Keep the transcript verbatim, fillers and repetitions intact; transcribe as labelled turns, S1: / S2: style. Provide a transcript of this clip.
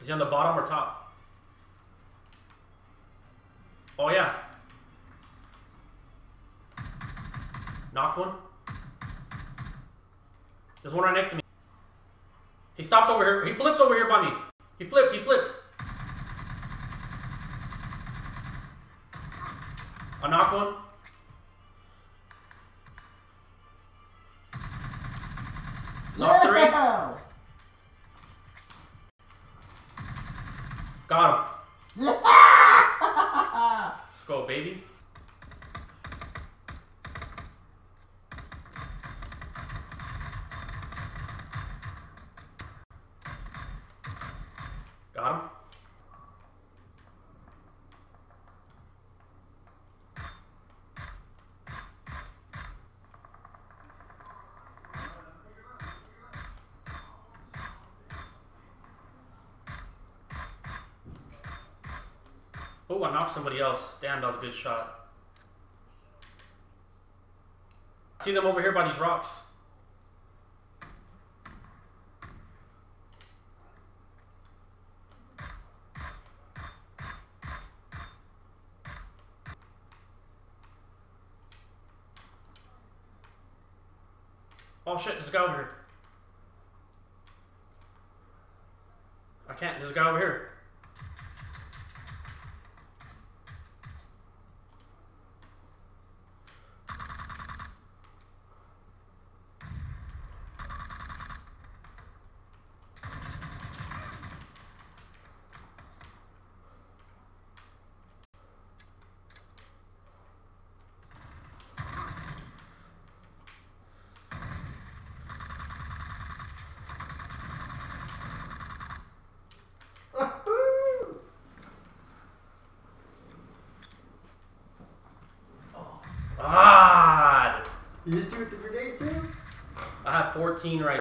S1: Is he on the bottom or top? Oh, yeah. Knocked one. There's one right next to me. He stopped over here. He flipped over here by me. He flipped. He flipped. I knocked one. Knocked three. Got him. Let's go, baby. Got him. Oh, I knocked somebody else. Damn, that was a good shot. See them over here by these rocks. Oh shit, there's a guy over here. I can't, there's a guy over here.
S2: You hit you with the grenade too?
S1: I have fourteen right